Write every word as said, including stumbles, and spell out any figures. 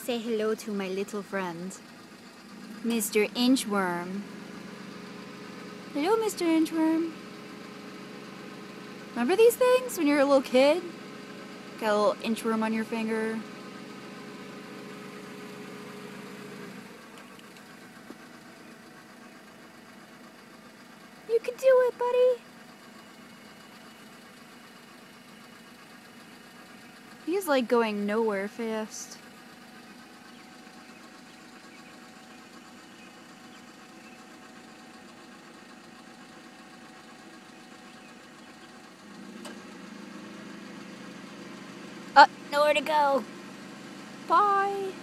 say hello to my little friend, Mister Inchworm. Hello, Mister Inchworm. Remember these things when you were a little kid? Got a little inchworm on your finger. You can do it, buddy. He's like going nowhere fast. Uh, nowhere to go. Bye.